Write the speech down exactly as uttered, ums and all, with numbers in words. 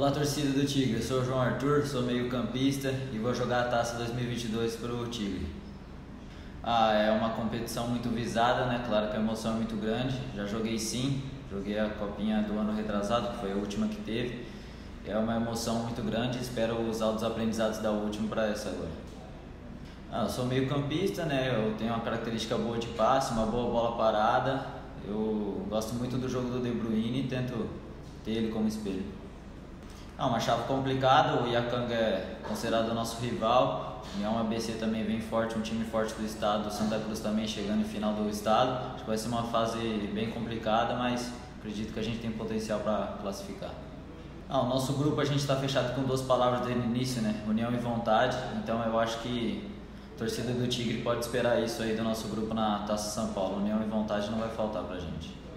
Olá, torcida do Tigre, eu sou o João Arthur, sou meio campista e vou jogar a Taça dois mil e vinte e dois para o Tigre. Ah, é uma competição muito visada, né? Claro que a emoção é muito grande, já joguei sim, joguei a copinha do ano retrasado, que foi a última que teve. É uma emoção muito grande, espero usar os aprendizados da última para essa agora. Ah, eu sou meio campista, né? Eu tenho uma característica boa de passe, uma boa bola parada. Eu gosto muito do jogo do De Bruyne e tento ter ele como espelho. Ah, uma chave complicada, o Iacanga é considerado o nosso rival, União A B C também vem forte, um time forte do estado, Santa Cruz também chegando em final do estado. Acho que vai ser uma fase bem complicada, mas acredito que a gente tem potencial para classificar. Ah, o nosso grupo a gente está fechado com duas palavras desde o início, né? União e vontade, então eu acho que a torcida do Tigre pode esperar isso aí do nosso grupo na Taça São Paulo. União e vontade não vai faltar pra gente.